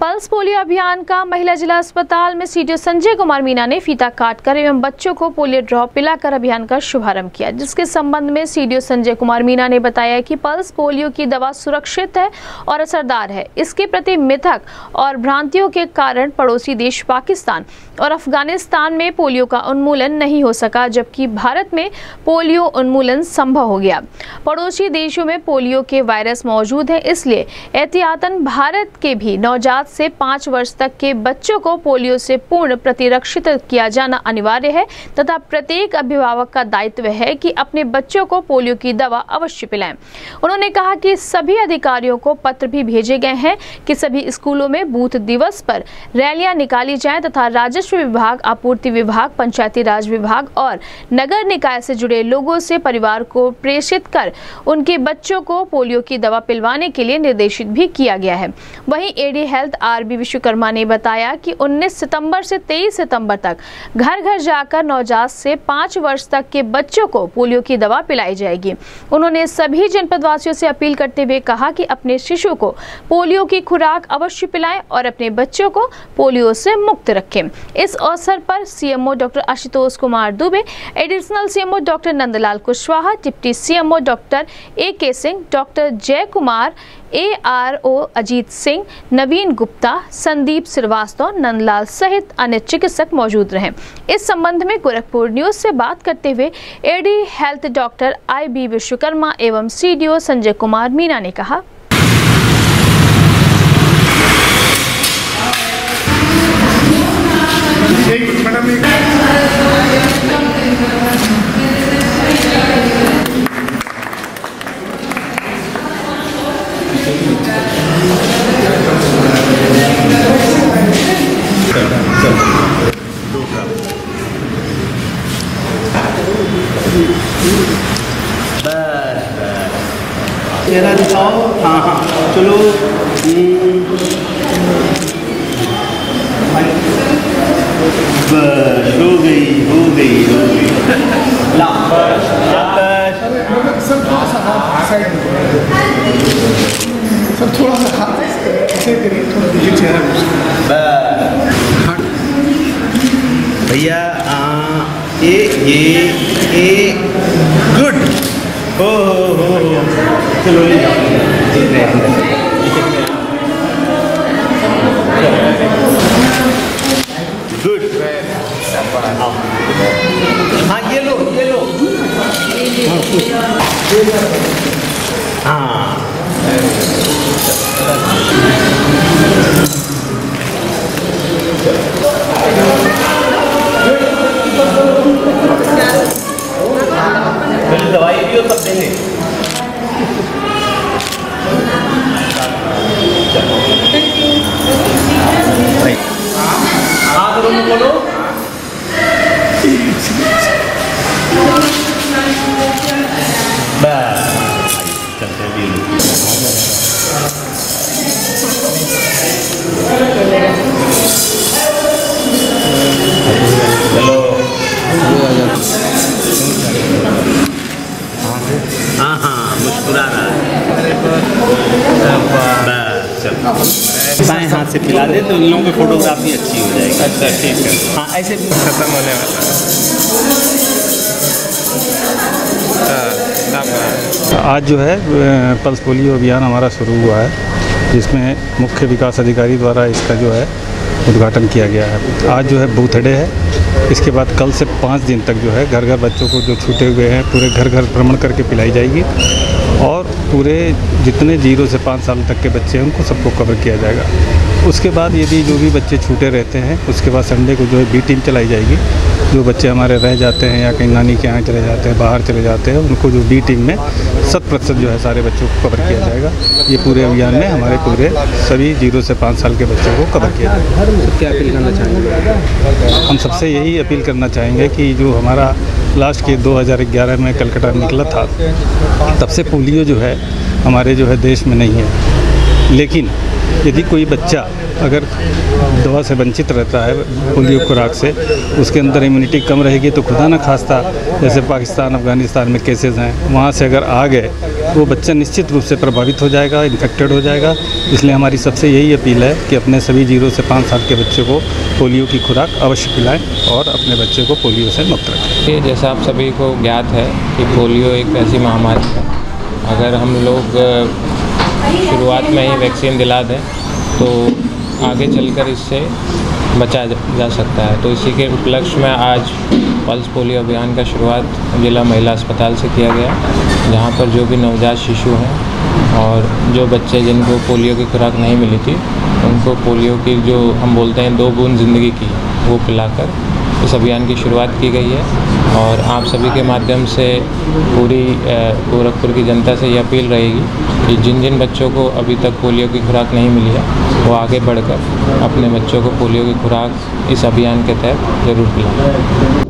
Pulse polio अभियान का महिला जिला अस्पताल में सीडीओ संजय कुमार मीना ने फीता काटकर एवं बच्चों को पोलियो ड्रॉप पिलाकर अभियान का शुभारंभ किया, जिसके संबंध में सीडीओ संजय कुमार मीना ने बताया कि पल्स पोलियो की दवा सुरक्षित है और असरदार है। इसके प्रति मिथक और भ्रांतियों के कारण पड़ोसी देश पाकिस्तान और अफगानिस्तान में पोलियो का उन्मूलन नहीं हो सका, जबकि भारत में पोलियो उन्मूलन संभव हो गया। पड़ोसी देशों में पोलियो के वायरस मौजूद है, इसलिए एहतियातन भारत के भी नवजात से 5 वर्ष तक के बच्चों को पोलियो से पूर्ण प्रतिरक्षित किया जाना अनिवार्य है तथा प्रत्येक अभिभावक का दायित्व है कि अपने बच्चों को पोलियो की दवा अवश्य पिलाएं। उन्होंने कहा कि सभी अधिकारियों को पत्र भी भेजे गए हैं कि सभी स्कूलों में बूथ दिवस पर रैलियां निकाली जाएं तथा राजस्व विभाग, आपूर्ति विभाग, पंचायती राज विभाग और नगर निकाय से जुड़े लोगों से परिवार को प्रेषित कर उनके बच्चों को पोलियो की दवा पिलवाने के लिए निर्देशित भी किया गया है। वहीं एडी हेल्थ आरबी विश्वकर्मा ने बताया कि 19 सितंबर से 23 सितंबर तक घर घर जाकर नवजात से 5 वर्ष तक के बच्चों को पोलियो की दवा पिलाई जाएगी। उन्होंने सभी जनपदवासियों से अपील करते हुए कहा कि अपने शिशु को पोलियो की खुराक अवश्य पिलाएं और अपने बच्चों को पोलियो से मुक्त रखें। इस अवसर पर CMO doctor Ashutosh Kumar Dubey, additional CMO doctor Nandlal Kushwaha, deputy CMO doctor AK Singh, doctor Jai Kumar, ARO Ajit Singh, नवीन गुप्ता, संदीप श्रीवास्तव, नंदलाल सहित अन्य चिकित्सक मौजूद रहे। इस संबंध में गोरखपुर न्यूज से बात करते हुए AD health doctor IB Vishwakarma एवं सीडीओ संजय कुमार मीना ने कहा, चेहरा दिखाओ। हाँ चलो। बस हो गई। ला सर थोड़ा सा हाथ साइड में, सर थोड़ा सा हाथ ऐसे करिए, थोड़ा दीजिए चेहरा भैया। ये गुड। हो चलो गुड। हाँ ये लो हाँ दवाई भी हो सब देंगे। हाँ तो बोलो। बस चलते भी चलो। हाँ मुस्कुरा रहा है। बाएं हाथ से पिला दे तो इन लोगों की फोटोग्राफी अच्छी हो जाएगी। अच्छा ठीक है। हाँ ऐसे खत्म होने वाला है। आज जो है पल्स पोलियो अभियान हमारा शुरू हुआ है, जिसमें मुख्य विकास अधिकारी द्वारा इसका जो है उद्घाटन किया गया है। आज जो है बूथ डे है। इसके बाद कल से 5 दिन तक जो है घर घर बच्चों को जो छूटे हुए हैं पूरे घर घर भ्रमण करके पिलाई जाएगी और पूरे जितने 0 से 5 साल तक के बच्चे हैं उनको सबको कवर किया जाएगा। उसके बाद यदि जो भी बच्चे छूटे रहते हैं उसके बाद संडे को जो है B टीम चलाई जाएगी। जो बच्चे हमारे रह जाते हैं या कहीं नानी के यहाँ चले जाते हैं, बाहर चले जाते हैं, उनको जो B टीम में 100% जो है सारे बच्चों को कवर किया जाएगा। ये पूरे अभियान में हमारे पूरे सभी 0 से 5 साल के बच्चों को कवर किया जाएगा। क्या अपील करना चाहेंगे? हम सबसे यही अपील करना चाहेंगे कि जो हमारा लास्ट के 2011 में कलकत्ता निकला था, तब से पोलियो जो है हमारे जो है देश में नहीं है। लेकिन यदि कोई बच्चा अगर दवा से वंचित रहता है पोलियो खुराक से, उसके अंदर इम्यूनिटी कम रहेगी तो खुदा न खास्ता जैसे पाकिस्तान अफ़गानिस्तान में केसेस हैं, वहाँ से अगर आ गए वो बच्चा निश्चित रूप से प्रभावित हो जाएगा, इन्फेक्टेड हो जाएगा। इसलिए हमारी सबसे यही अपील है कि अपने सभी 0 से 5 साल के बच्चों को पोलियो की खुराक अवश्य पिलाएं और अपने बच्चे को पोलियो से मुक्त रखें। जैसा आप सभी को ज्ञात है कि पोलियो एक ऐसी महामारी है, अगर हम लोग शुरुआत में ही वैक्सीन दिला दें तो आगे चलकर इससे बचा जा सकता है। तो इसी के उपलक्ष्य में आज पल्स पोलियो अभियान का शुरुआत जिला महिला अस्पताल से किया गया, जहां पर जो भी नवजात शिशु हैं और जो बच्चे जिनको पोलियो की खुराक नहीं मिली थी उनको पोलियो की जो हम बोलते हैं 2 बूंद ज़िंदगी की वो पिलाकर इस अभियान की शुरुआत की गई है। और आप सभी के माध्यम से पूरी गोरखपुर की जनता से ये अपील रहेगी कि जिन जिन बच्चों को अभी तक पोलियो की खुराक नहीं मिली है वो आगे बढ़कर अपने बच्चों को पोलियो की खुराक इस अभियान के तहत ज़रूर पिलाएं।